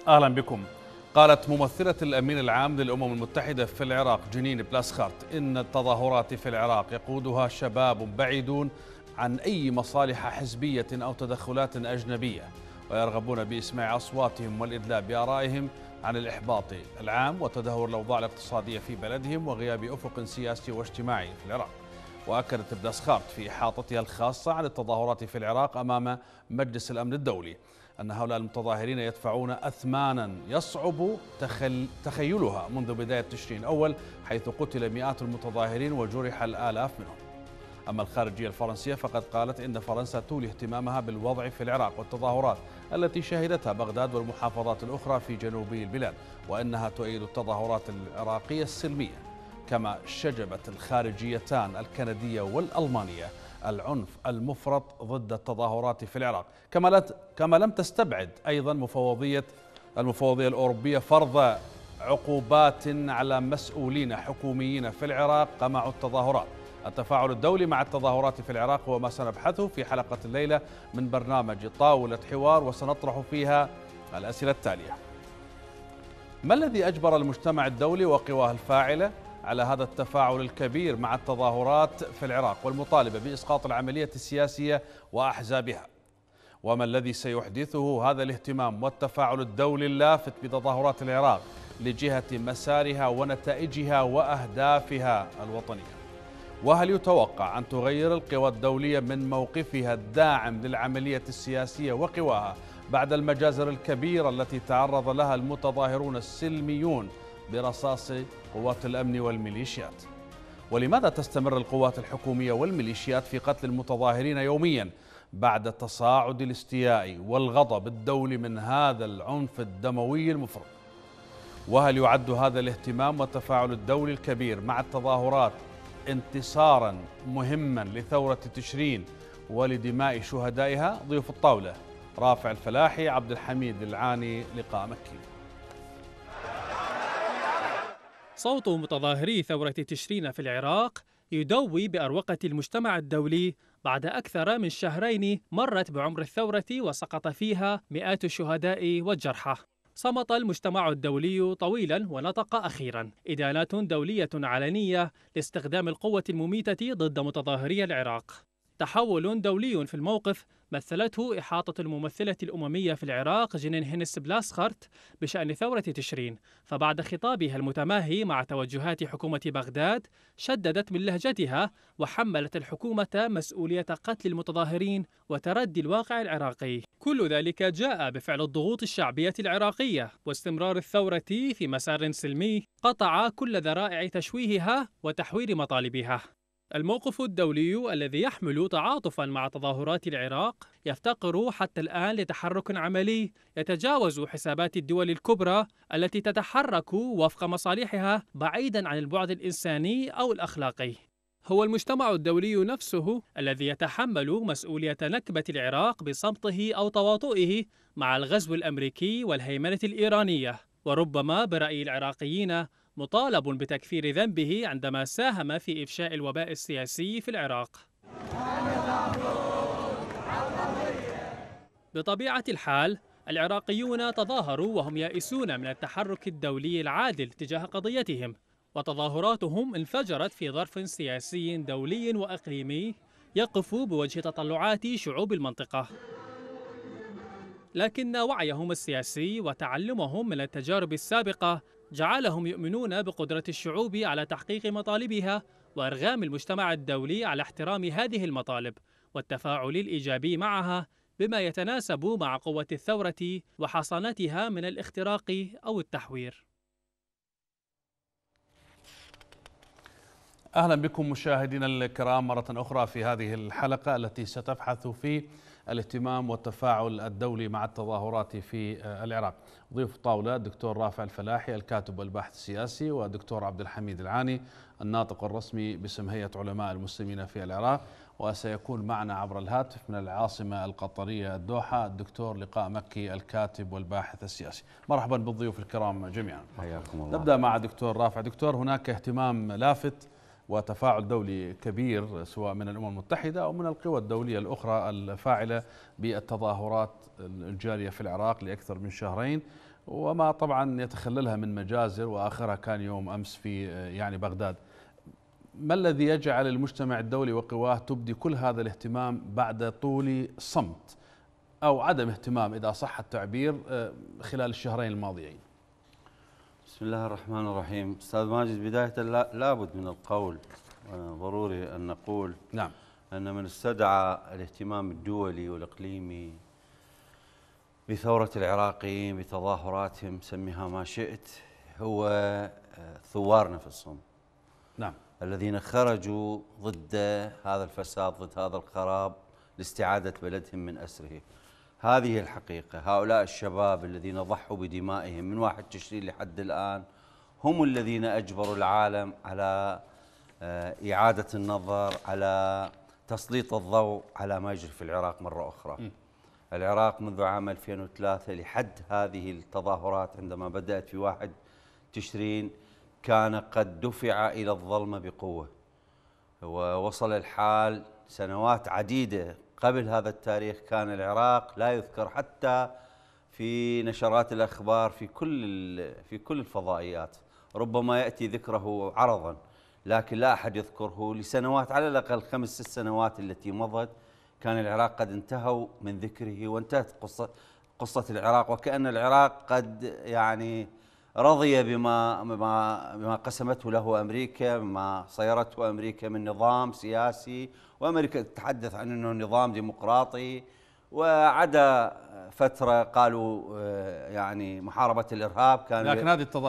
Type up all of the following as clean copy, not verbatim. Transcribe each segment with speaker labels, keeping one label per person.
Speaker 1: أهلا بكم. قالت ممثلة الأمين العام للأمم المتحدة في العراق جنين بلاسخارت إن التظاهرات في العراق يقودها شباب بعيدون عن أي مصالح حزبية أو تدخلات أجنبية، ويرغبون بإسماع أصواتهم والإدلاء بآرائهم عن الإحباط العام وتدهور الأوضاع الاقتصادية في بلدهم وغياب أفق سياسي واجتماعي في العراق. وأكدت بلاسخارت في إحاطتها الخاصة عن التظاهرات في العراق أمام مجلس الأمن الدولي أن هؤلاء المتظاهرين يدفعون أثمانا يصعب تخيلها منذ بداية تشرين الأول، حيث قتل مئات المتظاهرين وجرح الآلاف منهم. أما الخارجية الفرنسية فقد قالت إن فرنسا تولي اهتمامها بالوضع في العراق والتظاهرات التي شهدتها بغداد والمحافظات الأخرى في جنوب البلاد، وأنها تؤيد التظاهرات العراقية السلمية. كما شجبت الخارجيتان الكندية والألمانية العنف المفرط ضد التظاهرات في العراق، كما لم تستبعد أيضا المفوضية الأوروبية فرض عقوبات على مسؤولين حكوميين في العراق قمعوا التظاهرات. التفاعل الدولي مع التظاهرات في العراق هو ما سنبحثه في حلقة الليلة من برنامج طاولة حوار، وسنطرح فيها الأسئلة التالية: ما الذي أجبر المجتمع الدولي وقواه الفاعلة على هذا التفاعل الكبير مع التظاهرات في العراق والمطالبة بإسقاط العملية السياسية وأحزابها؟ وما الذي سيحدثه هذا الاهتمام والتفاعل الدولي اللافت بتظاهرات العراق لجهة مسارها ونتائجها وأهدافها الوطنية؟ وهل يتوقع أن تغير القوى الدولية من موقفها الداعم للعملية السياسية وقواها بعد المجازر الكبيرة التي تعرض لها المتظاهرون السلميون برصاص قوات الأمن والميليشيات؟ ولماذا تستمر القوات الحكومية والميليشيات في قتل المتظاهرين يوميا بعد تصاعد الاستياء والغضب الدولي من هذا العنف الدموي المفرط؟ وهل يعد هذا الاهتمام والتفاعل الدولي الكبير مع التظاهرات انتصارا مهما لثورة تشرين ولدماء شهدائها؟ ضيوف الطاولة: رافع الفلاحي، عبد الحميد العاني، لقاء مكي.
Speaker 2: صوت متظاهري ثورة تشرين في العراق يدوي بأروقة المجتمع الدولي بعد أكثر من شهرين مرت بعمر الثورة وسقط فيها مئات الشهداء والجرحى. صمت المجتمع الدولي طويلا ونطق أخيرا. إدانات دولية علنية لاستخدام القوة المميتة ضد متظاهري العراق. تحول دولي في الموقف مثلته إحاطة الممثلة الأممية في العراق جنين هينس بلاسخارت بشأن ثورة تشرين، فبعد خطابها المتماهي مع توجهات حكومة بغداد شددت من لهجتها وحملت الحكومة مسؤولية قتل المتظاهرين وتردي الواقع العراقي. كل ذلك جاء بفعل الضغوط الشعبية العراقية واستمرار الثورة في مسار سلمي قطع كل ذرائع تشويهها وتحوير مطالبها. الموقف الدولي الذي يحمل تعاطفا مع تظاهرات العراق يفتقر حتى الآن لتحرك عملي يتجاوز حسابات الدول الكبرى التي تتحرك وفق مصالحها بعيدا عن البعد الإنساني أو الأخلاقي. هو المجتمع الدولي نفسه الذي يتحمل مسؤولية نكبة العراق بصمته أو تواطؤه مع الغزو الأمريكي والهيمنة الإيرانية، وربما برأي العراقيين مطالب بتكفير ذنبه عندما ساهم في إفشاء الوباء السياسي في العراق. بطبيعة الحال العراقيون تظاهروا وهم يائسون من التحرك الدولي العادل تجاه قضيتهم، وتظاهراتهم انفجرت في ظرف سياسي دولي وإقليمي يقف بوجه تطلعات شعوب المنطقة. لكن وعيهم السياسي وتعلمهم من التجارب السابقة جعلهم يؤمنون بقدرة الشعوب على تحقيق مطالبها وإرغام المجتمع الدولي على احترام هذه المطالب والتفاعل الإيجابي معها بما يتناسب مع قوة الثورة وحصانتها من الاختراق أو التحوير.
Speaker 1: أهلا بكم مشاهدينا الكرام مرة أخرى في هذه الحلقة التي ستبحث في الاهتمام والتفاعل الدولي مع التظاهرات في العراق. ضيوف الطاولة: الدكتور رافع الفلاحي الكاتب والباحث السياسي، ودكتور عبد الحميد العاني الناطق الرسمي باسم هيئة علماء المسلمين في العراق. وسيكون معنا عبر الهاتف من العاصمة القطرية الدوحة الدكتور لقاء مكي الكاتب والباحث السياسي. مرحبا بالضيوف الكرام جميعا.
Speaker 3: حياكم الله.
Speaker 1: نبدأ مع دكتور رافع. دكتور، هناك اهتمام لافت وتفاعل دولي كبير سواء من الأمم المتحدة أو من القوى الدولية الأخرى الفاعلة بالتظاهرات الجارية في العراق لأكثر من شهرين، وما طبعا يتخللها من مجازر، وآخرها كان يوم أمس في يعني بغداد. ما الذي يجعل المجتمع الدولي وقواه تبدي كل هذا الاهتمام بعد طول صمت أو عدم اهتمام إذا صح التعبير خلال الشهرين الماضيين؟
Speaker 3: بسم الله الرحمن الرحيم. أستاذ ماجد، بداية لابد من القول، ضروري أن نقول
Speaker 1: نعم
Speaker 3: أن من استدعى الاهتمام الدولي والإقليمي بثورة العراقيين بتظاهراتهم، سميها ما شئت، هو ثوارنا في الصوم.
Speaker 1: نعم.
Speaker 3: الذين خرجوا ضد هذا الفساد، ضد هذا الخراب، لاستعادة بلدهم من أسره. هذه الحقيقة. هؤلاء الشباب الذين ضحوا بدمائهم من 1 تشرين لحد الآن هم الذين أجبروا العالم على إعادة النظر، على تسليط الضوء على ما يجري في العراق مرة أخرى. العراق منذ عام 2003 لحد هذه التظاهرات عندما بدأت في 1 تشرين كان قد دفع إلى الظلمة بقوة، ووصل الحال سنوات عديدة قبل هذا التاريخ كان العراق لا يذكر حتى في نشرات الأخبار في كل الفضائيات، ربما يأتي ذكره عرضا لكن لا أحد يذكره. لسنوات، على الأقل 5 6 سنوات التي مضت، كان العراق قد انتهوا من ذكره وانتهت قصة العراق، وكأن العراق قد يعني رضي بما قسمته له أمريكا، بما صيرته أمريكا من نظام سياسي، وأمريكا تتحدث عن أنه نظام ديمقراطي، وعدا فترة قالوا يعني محاربة الإرهاب. كان
Speaker 1: لكن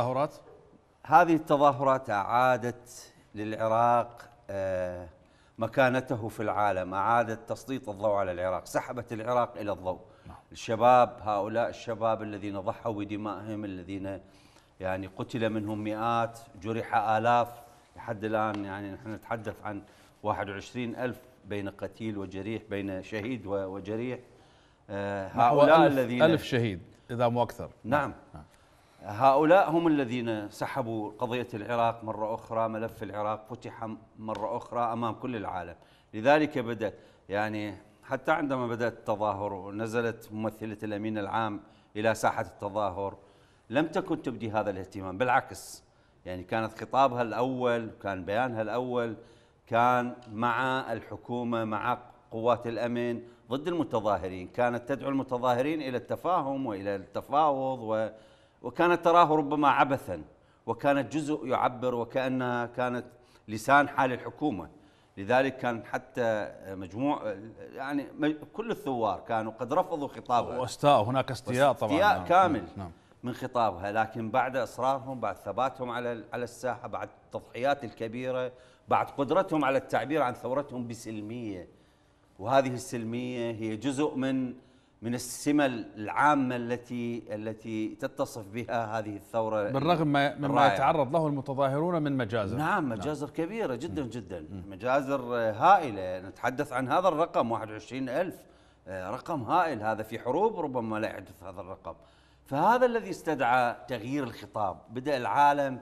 Speaker 3: هذه التظاهرات أعادت للعراق مكانته في العالم، أعادت تسليط الضوء على العراق، سحبت العراق إلى الضوء. الشباب، هؤلاء الشباب الذين ضحوا بدمائهم، الذين يعني قتل منهم مئات، جرح آلاف لحد الآن، يعني نحن نتحدث عن 21,000 بين قتيل وجريح، بين شهيد وجريح.
Speaker 1: هؤلاء الذين 1000 شهيد إذا مو أكثر.
Speaker 3: نعم. هؤلاء هم الذين سحبوا قضية العراق مرة أخرى، ملف العراق فتح مرة أخرى أمام كل العالم. لذلك بدأت يعني حتى عندما بدأت التظاهر ونزلت ممثلة الأمين العام إلى ساحة التظاهر لم تكن تبدي هذا الاهتمام، بالعكس، يعني كانت خطابها الأول، كان بيانها الأول كان مع الحكومة، مع قوات الأمن ضد المتظاهرين، كانت تدعو المتظاهرين إلى التفاهم وإلى التفاوض، وكانت تراه ربما عبثا، وكانت جزء يعبر وكأنها كانت لسان حال الحكومة. لذلك كان حتى مجموع يعني كل الثوار كانوا قد رفضوا خطابها،
Speaker 1: واستاء، هناك استياء طبعا،
Speaker 3: استياء كامل من خطابها. لكن بعد إصرارهم، بعد ثباتهم على الساحة، بعد التضحيات الكبيرة، بعد قدرتهم على التعبير عن ثورتهم بسلمية، وهذه السلمية هي جزء من السمة العامة التي تتصف بها هذه الثورة،
Speaker 1: بالرغم مما يتعرض له المتظاهرون من مجازر.
Speaker 3: نعم، مجازر كبيرة جدا جدا، مجازر هائلة. نتحدث عن هذا الرقم 21,000، رقم هائل، هذا في حروب ربما لا يحدث هذا الرقم. فهذا الذي استدعى تغيير الخطاب. بدأ العالم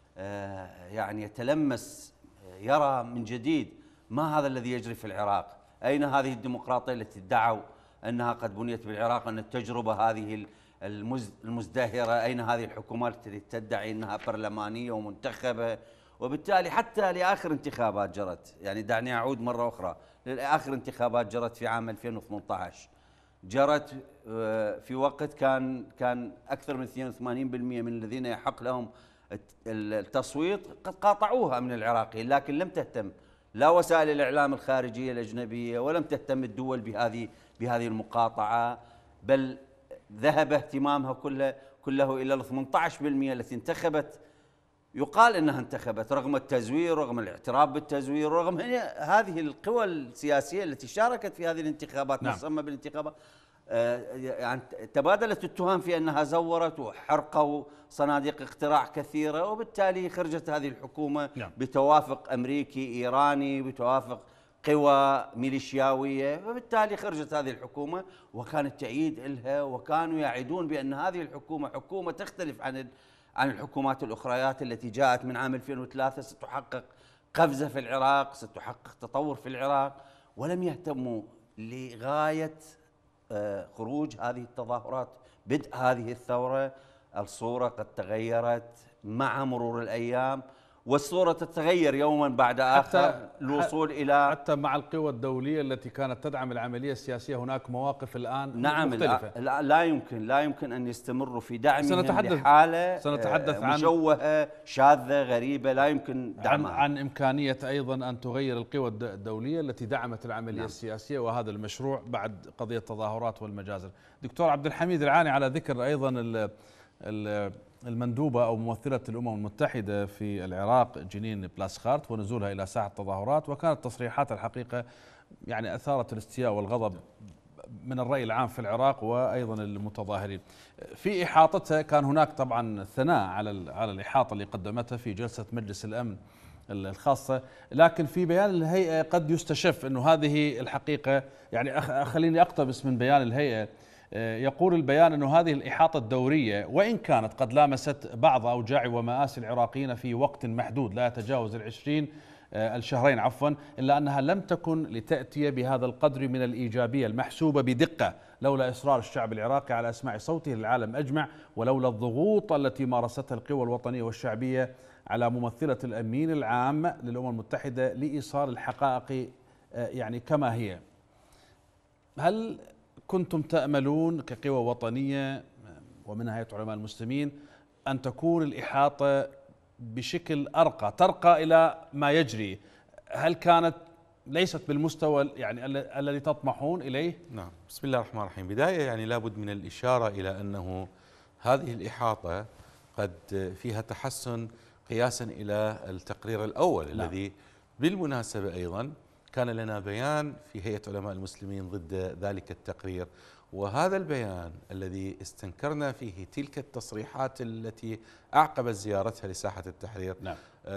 Speaker 3: يعني يتلمس، يرى من جديد ما هذا الذي يجري في العراق، أين هذه الديمقراطية التي ادعوا أنها قد بنيت بالعراق، أن التجربة هذه المزدهرة، أين هذه الحكومات التي تدعي أنها برلمانية ومنتخبة. وبالتالي حتى لآخر انتخابات جرت، يعني دعني أعود مرة أخرى لآخر انتخابات جرت في عام 2018، جرت في وقت كان أكثر من 82% من الذين يحق لهم التصويت قد قاطعوها من العراقيين، لكن لم تهتم لا وسائل الإعلام الخارجية الأجنبية ولم تهتم الدول بهذه المقاطعة، بل ذهب اهتمامها كله إلى ال 18% التي انتخبت، يقال أنها انتخبت رغم التزوير، رغم الاعتراف بالتزوير، رغم هذه القوى السياسية التي شاركت في هذه الانتخابات. نعم. مسمى بالانتخابات، يعني تبادلت التهم في أنها زورت وحرقوا صناديق اقتراع كثيرة، وبالتالي خرجت هذه الحكومة. نعم. بتوافق أمريكي إيراني، بتوافق قوى ميليشياوية، وبالتالي خرجت هذه الحكومة، وكانت تعيد لها، وكانوا يعيدون بأن هذه الحكومة حكومة تختلف عن الحكومات الأخريات التي جاءت من عام 2003، ستحقق قفزة في العراق، ستحقق تطور في العراق، ولم يهتموا لغاية خروج هذه التظاهرات، بدء هذه الثورة، الصورة قد تغيرت مع مرور الأيام، والصورة تتغير يوما بعد آخر للوصول إلى
Speaker 1: حتى مع القوى الدولية التي كانت تدعم العملية السياسية هناك مواقف الآن
Speaker 3: نعم
Speaker 1: مختلفة.
Speaker 3: لا يمكن أن يستمروا في دعمهم
Speaker 1: سنتحدث
Speaker 3: لحالة مشوهة شاذة غريبة لا يمكن دعمها.
Speaker 1: عن إمكانية أيضا أن تغير القوى الدولية التي دعمت العملية السياسية وهذا المشروع بعد قضية التظاهرات والمجازر. دكتور عبد الحميد العاني، على ذكر أيضا المندوبة أو ممثلة الأمم المتحدة في العراق جنين بلاسخارت ونزولها إلى ساحة التظاهرات، وكانت تصريحات الحقيقة يعني أثارت الاستياء والغضب من الرأي العام في العراق وأيضا المتظاهرين. في إحاطتها كان هناك طبعا ثناء على الإحاطة اللي قدمتها في جلسة مجلس الأمن الخاصة، لكن في بيان الهيئة قد يستشف أنه هذه الحقيقة، يعني خليني أقتبس من بيان الهيئة. يقول البيان أن هذه الإحاطة الدورية وإن كانت قد لامست بعض أوجاع ومآسي العراقيين في وقت محدود لا يتجاوز الشهرين إلا أنها لم تكن لتأتي بهذا القدر من الإيجابية المحسوبة بدقة لولا إصرار الشعب العراقي على إسماع صوته للعالم أجمع، ولولا الضغوط التي مارستها القوى الوطنية والشعبية على ممثلة الأمين العام للأمم المتحدة لإيصال الحقائق يعني كما هي. هل كنتم تأملون كقوى وطنية ومنها هيئة علماء المسلمين أن تكون الإحاطة بشكل أرقى، ترقى إلى ما يجري؟ هل كانت ليست بالمستوى يعني الذي تطمحون إليه؟
Speaker 4: نعم، بسم الله الرحمن الرحيم. بداية يعني لابد من الإشارة إلى أنه هذه الإحاطة قد فيها تحسن قياسا إلى التقرير الأول. نعم. الذي بالمناسبة أيضا كان لنا بيان في هيئة علماء المسلمين ضد ذلك التقرير، وهذا البيان الذي استنكرنا فيه تلك التصريحات التي أعقبت زيارتها لساحة التحرير. نعم.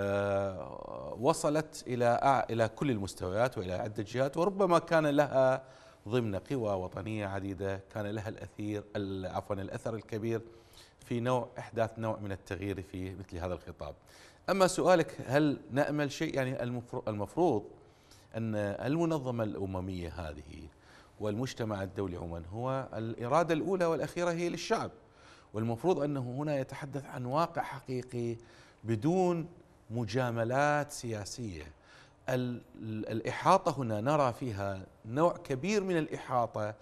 Speaker 4: وصلت إلى كل المستويات وإلى عدة جهات، وربما كان لها ضمن قوى وطنية عديدة كان لها الأثر الكبير في إحداث نوع من التغيير في مثل هذا الخطاب. أما سؤالك هل نأمل شيء، يعني المفروض أن المنظمة الأممية هذه والمجتمع الدولي عموما هو الإرادة الأولى والأخيرة هي للشعب، والمفروض أنه هنا يتحدث عن واقع حقيقي بدون مجاملات سياسية. الإحاطة هنا نرى فيها نوع كبير من الإحاطة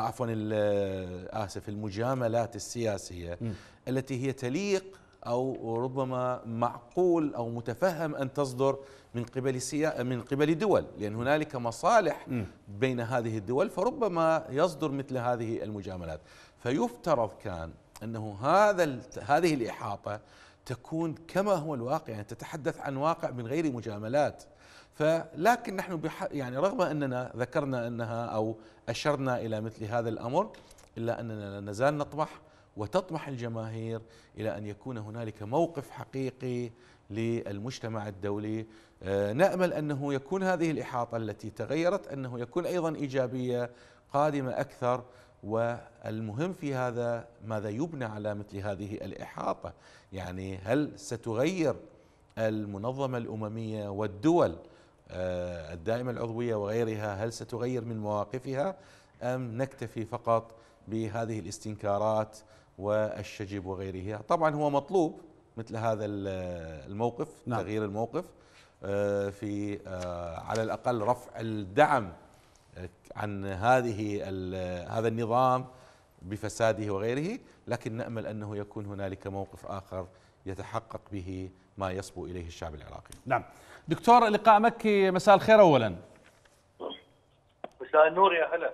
Speaker 4: المجاملات السياسية التي هي تليق أو ربما معقول أو متفهم أن تصدر من قبل دول، لأن هنالك مصالح بين هذه الدول، فربما يصدر مثل هذه المجاملات. فيفترض كان أنه هذه الإحاطة تكون كما هو الواقع، يعني تتحدث عن واقع من غير مجاملات. لكن نحن يعني رغم أننا ذكرنا أنها أو أشرنا إلى مثل هذا الأمر، إلا أننا لا نزال نطمح وتطمح الجماهير إلى أن يكون هنالك موقف حقيقي للمجتمع الدولي. نأمل أنه يكون هذه الإحاطة التي تغيرت أنه يكون أيضا إيجابية قادمة أكثر، والمهم في هذا ماذا يبنى على مثل هذه الإحاطة. يعني هل ستغير المنظمة الأممية والدول الدائمة العضوية وغيرها، هل ستغير من مواقفها أم نكتفي فقط بهذه الاستنكارات والشجب وغيره؟ طبعا هو مطلوب مثل هذا الموقف. نعم. تغيير الموقف في على الأقل رفع الدعم عن هذا النظام بفساده وغيره، لكن نأمل أنه يكون هنالك موقف آخر يتحقق به ما يصبو إليه الشعب العراقي.
Speaker 1: نعم. دكتور لقاء مكي، مساء الخير. أولا
Speaker 5: مساء النور، يا هلا.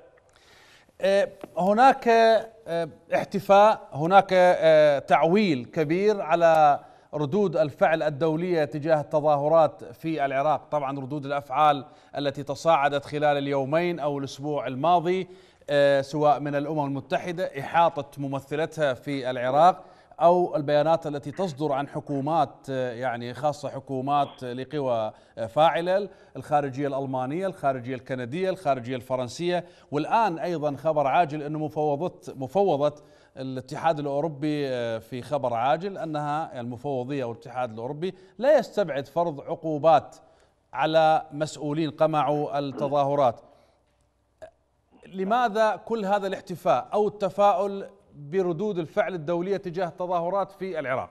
Speaker 1: هناك احتفاء، هناك تعويل كبير على ردود الفعل الدولية تجاه التظاهرات في العراق. طبعا ردود الأفعال التي تصاعدت خلال اليومين أو الأسبوع الماضي سواء من الأمم المتحدة إحاطة ممثلتها في العراق أو البيانات التي تصدر عن حكومات يعني خاصة حكومات لقوى فاعلة، الخارجية الألمانية، الخارجية الكندية، الخارجية الفرنسية، والآن أيضا خبر عاجل أنه مفوضة الاتحاد الأوروبي في خبر عاجل أنها المفوضية أو الاتحاد الأوروبي لا يستبعد فرض عقوبات على مسؤولين قمعوا التظاهرات. لماذا كل هذا الاحتفاء أو التفاؤل بردود الفعل الدولية تجاه التظاهرات في العراق؟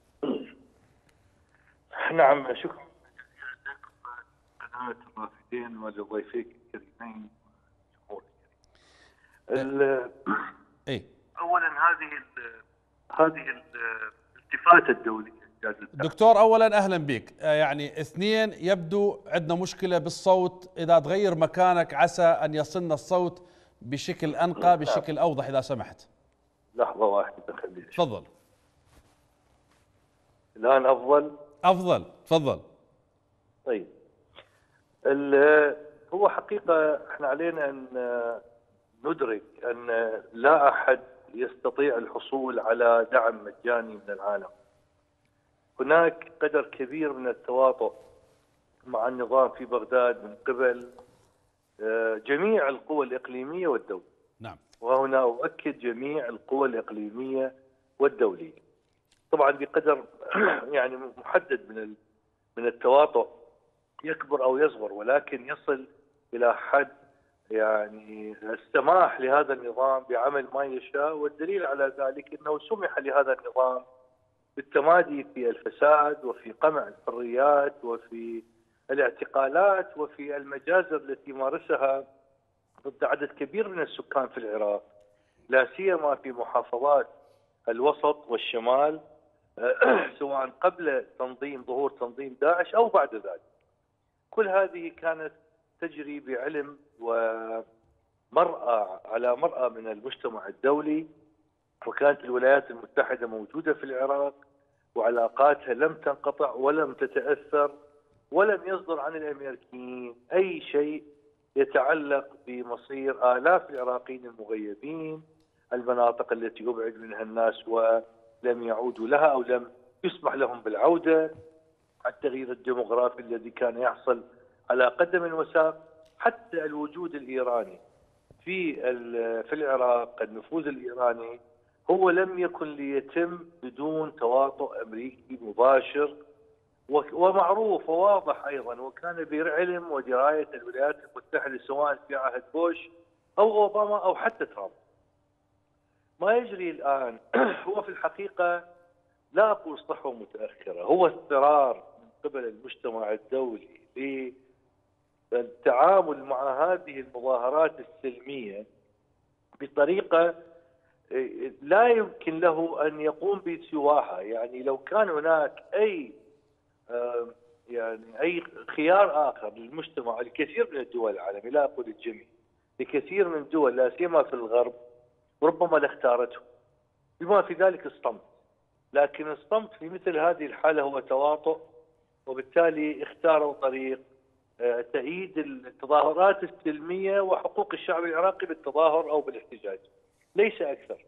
Speaker 5: نعم، شكرا لكم قناة الرافدين ولضيفيك الكريمين. اولا هذه الالتفاته الدوليه.
Speaker 1: دكتور اولا اهلا بك. يعني اثنين، يبدو عندنا مشكله بالصوت، اذا تغير مكانك عسى ان يصلنا الصوت بشكل انقى بشكل اوضح اذا سمحت.
Speaker 5: لحظه واحده خليني.
Speaker 1: تفضل.
Speaker 5: الان افضل
Speaker 1: تفضل.
Speaker 5: طيب، هو حقيقه احنا علينا ان ندرك ان لا احد يستطيع الحصول على دعم مجاني من العالم. هناك قدر كبير من التواطؤ مع النظام في بغداد من قبل جميع القوى الإقليمية والدولية.
Speaker 1: نعم.
Speaker 5: وهنا أؤكد جميع القوى الإقليمية والدولية. طبعا بقدر يعني محدد من التواطؤ، يكبر أو يصغر، ولكن يصل إلى حد يعني السماح لهذا النظام بعمل ما يشاء. والدليل على ذلك أنه سمح لهذا النظام بالتمادي في الفساد وفي قمع الحريات وفي الاعتقالات وفي المجازر التي مارسها ضد عدد كبير من السكان في العراق، لا سيما في محافظات الوسط والشمال، سواء قبل ظهور تنظيم داعش أو بعد ذلك. كل هذه كانت تجري بعلم ومرأة على مرأة من المجتمع الدولي، وكانت الولايات المتحدة موجودة في العراق وعلاقاتها لم تنقطع ولم تتأثر، ولم يصدر عن الأمريكيين أي شيء يتعلق بمصير آلاف العراقيين المغيبين، المناطق التي يبعد منها الناس ولم يعودوا لها أو لم يسمح لهم بالعودة، التغيير الديموغرافي الذي كان يحصل على قدم وساق، حتى الوجود الإيراني في العراق، النفوذ الإيراني هو لم يكن ليتم بدون تواطؤ أمريكي مباشر ومعروف وواضح أيضا، وكان بعلم ودراية الولايات المتحدة سواء في عهد بوش أو أوباما أو حتى ترامب. ما يجري الآن هو في الحقيقة لا أقول صحوة متأخرة، هو اضطرار من قبل المجتمع الدولي للتعامل مع هذه المظاهرات السلمية بطريقة لا يمكن له أن يقوم بسواها. يعني لو كان هناك أي خيار آخر للمجتمع، الكثير من الدول العالمية، لا أقول الجميع، لكثير من الدول لا سيما في الغرب ربما لاختارته، بما في ذلك الصمت. لكن الصمت في مثل هذه الحالة هو تواطؤ، وبالتالي اختاروا طريق تأييد التظاهرات السلمية وحقوق الشعب العراقي بالتظاهر أو بالاحتجاج، ليس أكثر.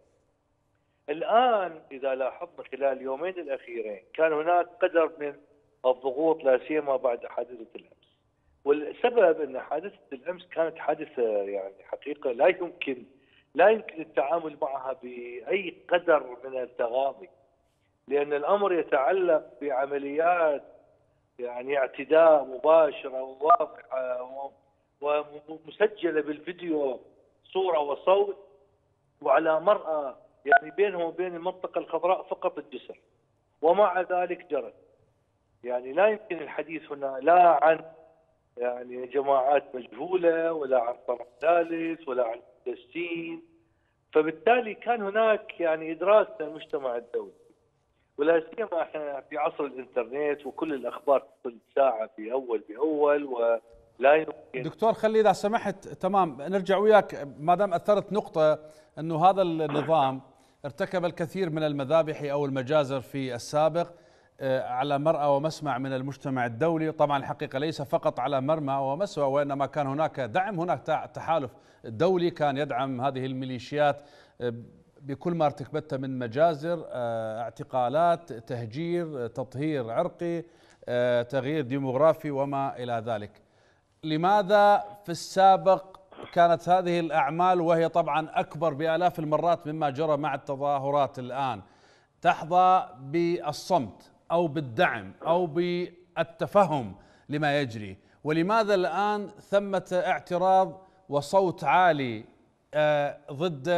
Speaker 5: الآن إذا لاحظنا خلال اليومين الأخيرين كان هناك قدر من الضغوط، لا سيما بعد حادثة الأمس، والسبب أن حادثة الأمس كانت حادثة يعني حقيقة لا يمكن التعامل معها بأي قدر من التغاضي، لأن الأمر يتعلق بعمليات يعني اعتداء مباشرة وواضحة ومسجلة بالفيديو صورة وصوت، وعلى مرأى يعني بينهم وبين المنطقة الخضراء فقط الجسر، ومع ذلك جرت. يعني لا يمكن الحديث هنا لا عن يعني جماعات مجهولة ولا عن طرف ثالث ولا عن فلسطين. فبالتالي كان هناك يعني إدراك من المجتمع الدولي، ولا سيما احنا في عصر الانترنت وكل الاخبار كل ساعه باول ولا يمكن.
Speaker 1: دكتور خلي اذا سمحت، تمام، نرجع وياك ما دام اثرت نقطه انه هذا النظام ارتكب الكثير من المذابح او المجازر في السابق على مرأى ومسمع من المجتمع الدولي. طبعا الحقيقه ليس فقط على مرمى ومسمع، وانما كان هناك دعم، هناك تحالف دولي كان يدعم هذه الميليشيات بكل ما ارتكبته من مجازر، اعتقالات، تهجير، تطهير عرقي، تغيير ديموغرافي وما إلى ذلك. لماذا في السابق كانت هذه الأعمال، وهي طبعا أكبر بآلاف المرات مما جرى مع التظاهرات الآن، تحظى بالصمت أو بالدعم أو بالتفهم لما يجري؟ ولماذا الآن ثمة اعتراض وصوت عالي ضد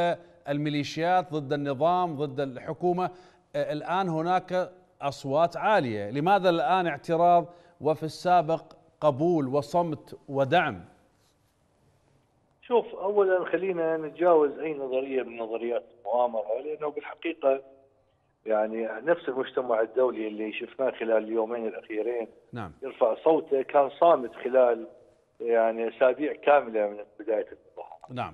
Speaker 1: الميليشيات، ضد النظام، ضد الحكومة. الآن هناك أصوات عالية، لماذا الآن اعتراض وفي السابق قبول وصمت ودعم؟
Speaker 5: شوف، اولا خلينا نتجاوز اي نظريه من نظريات المؤامره، لانه بالحقيقه يعني نفس المجتمع الدولي اللي شفناه خلال اليومين الاخيرين
Speaker 1: نعم.
Speaker 5: يرفع صوته كان صامت خلال يعني اسابيع كامله من بدايه المظاهرات.
Speaker 1: نعم.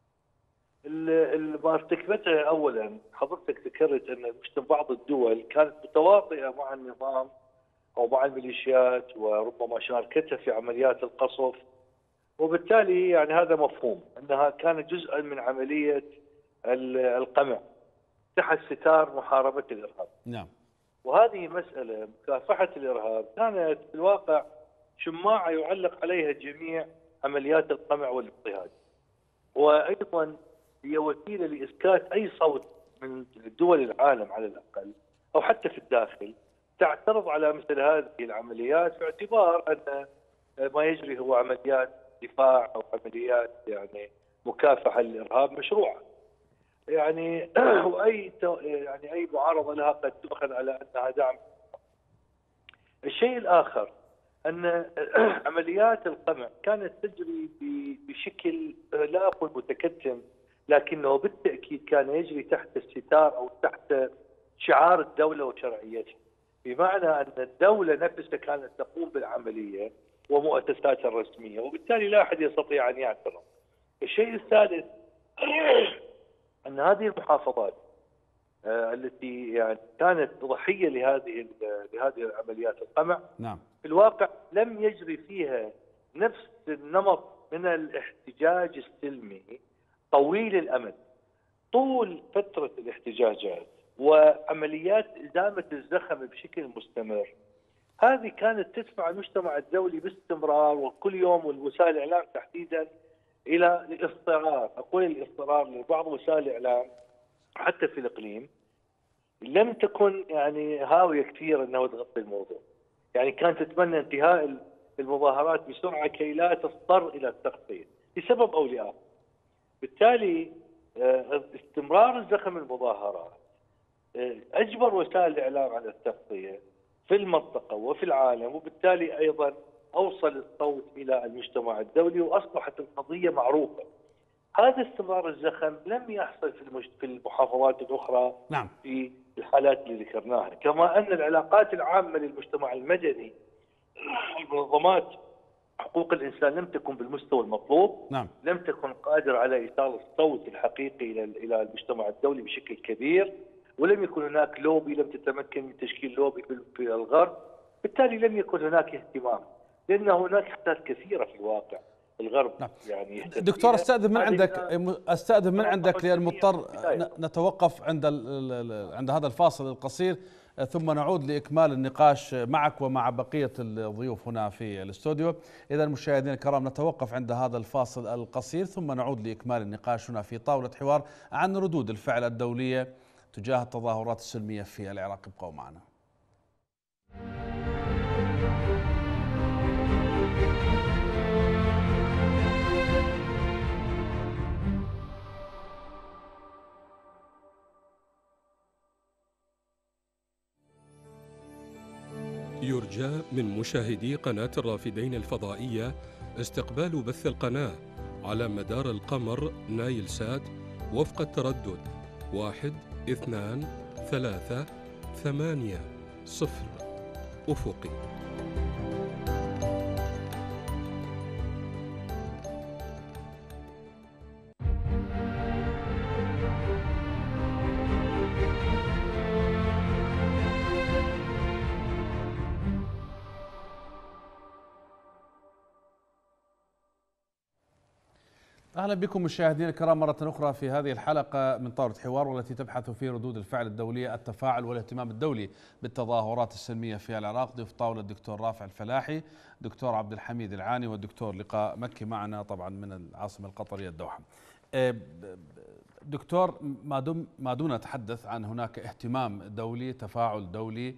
Speaker 5: ما ارتكبته اولا، حضرتك ذكرت ان بعض الدول كانت متواطئه مع النظام او مع الميليشيات وربما شاركتها في عمليات القصف، وبالتالي يعني هذا مفهوم انها كانت جزءا من عمليه القمع تحت ستار محاربه الارهاب.
Speaker 1: نعم.
Speaker 5: وهذه مساله مكافحه الارهاب كانت في الواقع شماعه يعلق عليها جميع عمليات القمع والاضطهاد، وايضا هي وسيله لاسكات اي صوت من دول العالم على الاقل او حتى في الداخل تعترض على مثل هذه العمليات، باعتبار ان ما يجري هو عمليات دفاع او عمليات يعني مكافحه للارهاب مشروعه. يعني اي معارضه لها قد تؤخذ على انها دعم. الشيء الاخر ان عمليات القمع كانت تجري بشكل لا اقول متكتم، لكنه بالتاكيد كان يجري تحت الستار او تحت شعار الدوله وشرعيتها، بمعنى ان الدوله نفسها كانت تقوم بالعمليه ومؤسساتها الرسميه، وبالتالي لا احد يستطيع ان يعترض. الشيء الثالث ان هذه المحافظات التي يعني كانت ضحيه لهذه العمليات القمع،
Speaker 1: نعم.
Speaker 5: في الواقع لم يجري فيها نفس النمط من الاحتجاج السلمي طويل الامد. طول فتره الاحتجاجات وعمليات ازاله الزخم بشكل مستمر، هذه كانت تدفع المجتمع الدولي باستمرار وكل يوم، والوسائل الاعلام تحديدا، الى الاضطرار. اقول الاضطرار لبعض وسائل الاعلام حتى في الاقليم لم تكن يعني هاويه كثير انه تغطي الموضوع، يعني كانت تتمنى انتهاء المظاهرات بسرعه كي لا تضطر الى التغطيه لسبب او لاخر. بالتالي استمرار الزخم المظاهرات اجبر وسائل الاعلام على التغطيه في المنطقه وفي العالم، وبالتالي ايضا اوصل الصوت الى المجتمع الدولي واصبحت القضيه معروفه. هذا استمرار الزخم لم يحصل في المحافظات الاخرى.
Speaker 1: نعم.
Speaker 5: في الحالات اللي ذكرناها، كما ان العلاقات العامه للمجتمع المدني ومنظمات حقوق الانسان لم تكن بالمستوى المطلوب.
Speaker 1: نعم.
Speaker 5: لم تكن قادره على ايصال الصوت الحقيقي الى المجتمع الدولي بشكل كبير، ولم يكن هناك لوبي، لم تتمكن من تشكيل لوبي في الغرب، بالتالي لم يكن هناك اهتمام، لان هناك خطات كثيره في الواقع الغرب.
Speaker 1: نعم.
Speaker 5: يعني
Speaker 1: دكتور استاذن من عندك لان مضطر نتوقف عند هذا الفاصل القصير، ثم نعود لاكمال النقاش معك ومع بقيه الضيوف هنا في الاستوديو. اذا مشاهدينا الكرام نتوقف عند هذا الفاصل القصير ثم نعود لاكمال النقاش هنا في طاوله حوار عن ردود الفعل الدوليه تجاه التظاهرات السلميه في العراق. ابقوا معنا.
Speaker 6: يرجى من مشاهدي قناة الرافدين الفضائية استقبال بث القناة على مدار القمر نايل سات وفق التردد 1 2 3 8 0 أفقي.
Speaker 1: أهلا بكم مشاهدينا الكرام مرة أخرى في هذه الحلقة من طاولة حوار، والتي تبحث في ردود الفعل الدولية، التفاعل والاهتمام الدولي بالتظاهرات السلمية في العراق. ضيف طاولة الدكتور رافع الفلاحي، دكتور عبد الحميد العاني، والدكتور لقاء مكي معنا طبعا من العاصمة القطرية الدوحة. دكتور، ما دون نتحدث عن هناك اهتمام دولي، تفاعل دولي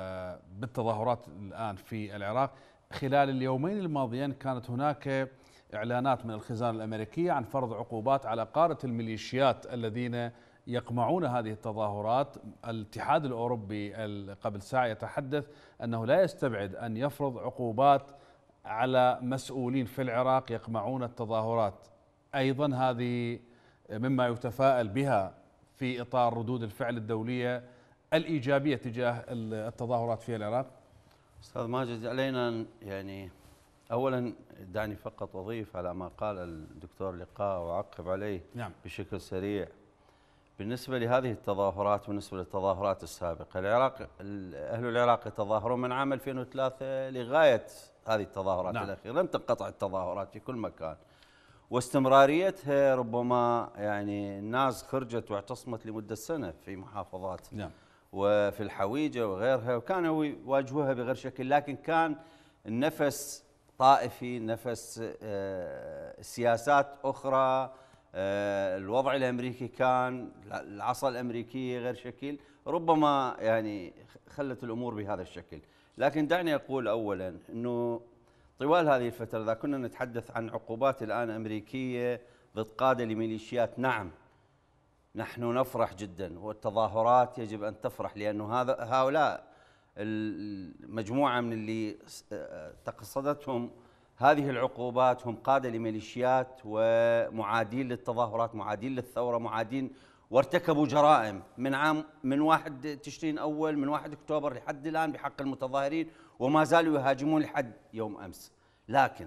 Speaker 1: بالتظاهرات الآن في العراق. خلال اليومين الماضيين كانت هناك إعلانات من الخزانة الأمريكية عن فرض عقوبات على قادة الميليشيات الذين يقمعون هذه التظاهرات. الاتحاد الأوروبي قبل ساعة يتحدث أنه لا يستبعد أن يفرض عقوبات على مسؤولين في العراق يقمعون التظاهرات. أيضا هذه مما يتفائل بها في إطار ردود الفعل الدولية الإيجابية تجاه التظاهرات في العراق.
Speaker 3: أستاذ ماجد، علينا يعني أولا دعني فقط أضيف على ما قال الدكتور لقاء وأعقب عليه
Speaker 1: نعم.
Speaker 3: بشكل سريع. بالنسبة لهذه التظاهرات بالنسبة للتظاهرات السابقة، أهل العراق يتظاهرون من عام 2003 لغاية هذه التظاهرات الأخيرة، لم تنقطع التظاهرات في كل مكان، واستمراريتها ربما يعني الناس خرجت واعتصمت لمدة سنة في محافظات وفي الحويجة وغيرها، وكانوا يواجهوها بغير شكل، لكن كان النفس طائفي، نفس سياسات أخرى، الوضع الأمريكي كان العصا الأمريكية غير شكل، ربما يعني خلت الأمور بهذا الشكل. لكن دعني أقول أولا أنه طوال هذه الفترة إذا كنا نتحدث عن عقوبات الآن أمريكية ضد قادة لميليشيات، نعم نحن نفرح جدا، والتظاهرات يجب أن تفرح، لأنه هؤلاء المجموعة من اللي تقصدتهم هذه العقوبات هم قادة لميليشيات ومعادين للتظاهرات، معادين للثورة، معادين وارتكبوا جرائم من 1 تشرين أول، من 1 أكتوبر لحد الآن بحق المتظاهرين، وما زالوا يهاجمون لحد يوم أمس. لكن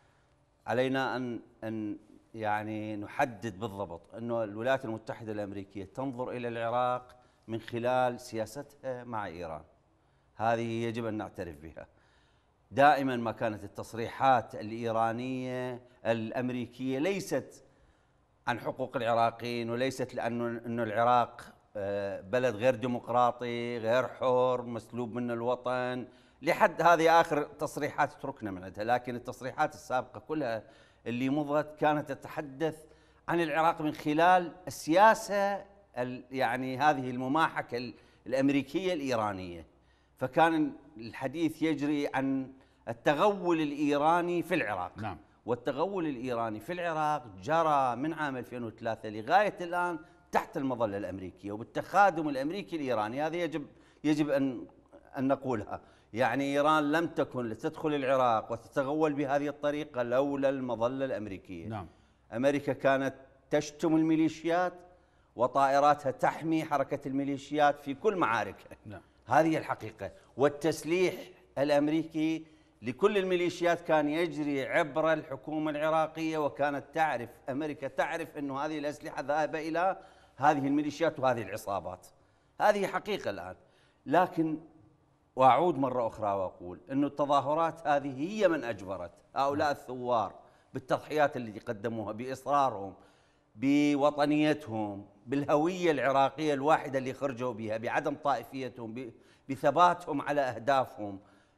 Speaker 3: علينا أن يعني نحدد بالضبط أنه الولايات المتحدة الأمريكية تنظر إلى العراق من خلال سياستها مع إيران، هذه يجب أن نعترف بها. دائما ما كانت التصريحات الإيرانية الأمريكية ليست عن حقوق العراقيين، وليست لأنه العراق بلد غير ديمقراطي، غير حر، مسلوب من الوطن، لحد هذه آخر تصريحات تركنا من عندها. لكن التصريحات السابقة كلها اللي مضت كانت تتحدث عن العراق من خلال السياسة يعني هذه المماحكة الأمريكية الإيرانية، فكان الحديث يجري عن التغول الإيراني في العراق.
Speaker 1: نعم. والتغول
Speaker 3: الإيراني في العراق جرى من عام 2003 لغاية الآن تحت المظلة الأمريكية وبالتخادم الأمريكي الإيراني. هذه يجب أن نقولها، يعني إيران لم تكن لتدخل العراق وتتغول بهذه الطريقة لولا المظلة الأمريكية.
Speaker 1: نعم.
Speaker 3: أمريكا كانت تشتم الميليشيات وطائراتها تحمي حركة الميليشيات في كل معاركها.
Speaker 1: نعم.
Speaker 3: هذه الحقيقة. والتسليح الأمريكي لكل الميليشيات كان يجري عبر الحكومة العراقية، وكانت أمريكا تعرف أن هذه الأسلحة ذاهبة إلى هذه الميليشيات وهذه العصابات. هذه حقيقة الآن. لكن وأعود مرة أخرى وأقول أن التظاهرات هذه هي من أجبرت هؤلاء الثوار بالتضحيات اللي قدموها، بإصرارهم، بوطنيتهم، بالهوية العراقية الواحدة اللي خرجوا بها، بعدم طائفيتهم، بثباتهم على أهدافهم،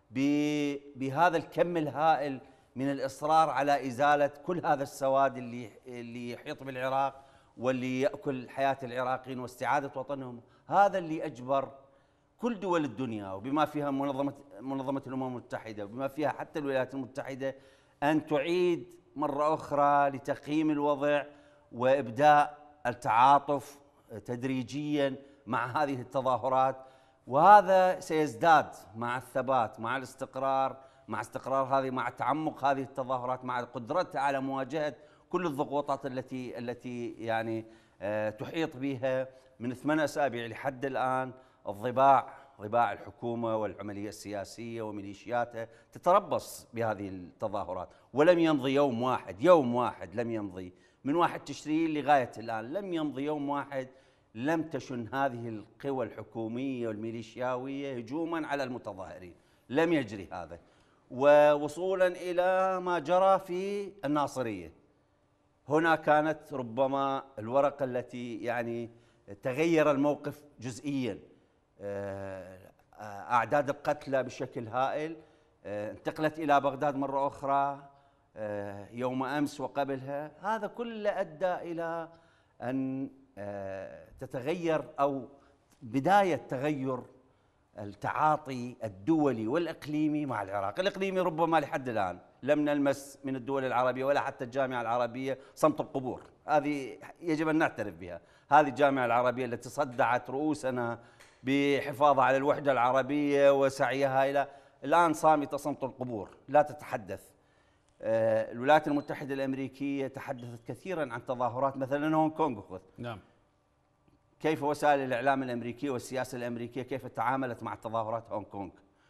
Speaker 3: بهذا الكم الهائل من الإصرار على إزالة كل هذا السواد اللي يحيط بالعراق واللي يأكل حياة العراقيين واستعادة وطنهم. هذا اللي أجبر كل دول الدنيا وبما فيها منظمة الأمم المتحدة وبما فيها حتى الولايات المتحدة أن تعيد مرة أخرى لتقييم الوضع وإبداء التعاطف تدريجيا مع هذه التظاهرات، وهذا سيزداد مع الثبات، مع الاستقرار، مع استقرار مع تعمق هذه التظاهرات، مع قدرتها على مواجهة كل الضغوطات التي يعني تحيط بها من 8 أسابيع لحد الآن. ضباع الحكومة والعملية السياسية وميليشياتها تتربص بهذه التظاهرات، ولم يمضي يوم واحد لم يمضي من 1 تشرين لغاية الآن، لم يمضي يوم واحد لم تشن هذه القوى الحكومية والميليشياوية هجوما على المتظاهرين، لم يجري هذا. ووصولا إلى ما جرى في الناصرية، هنا كانت ربما الورقة التي يعني تغير الموقف جزئيا، أعداد القتلى بشكل هائل انتقلت إلى بغداد مرة أخرى يوم أمس وقبلها. هذا كله أدى إلى أن تتغير أو بداية تغير التعاطي الدولي والإقليمي مع العراق. الإقليمي ربما لحد الآن لم نلمس من الدول العربية ولا حتى الجامعة العربية صمت القبور، هذه يجب أن نعترف بها. هذه الجامعة العربية التي صدعت رؤوسنا بحفاظها على الوحدة العربية وسعيها إلى الآن صامتة صمت القبور لا تتحدث. الولايات المتحدة الأمريكية تحدثت كثيرا عن تظاهرات مثلا هونغ كونغ.
Speaker 1: نعم.
Speaker 3: كيف وسائل الإعلام الأمريكية والسياسة الأمريكية كيف تعاملت مع تظاهرات هونغ كونغ؟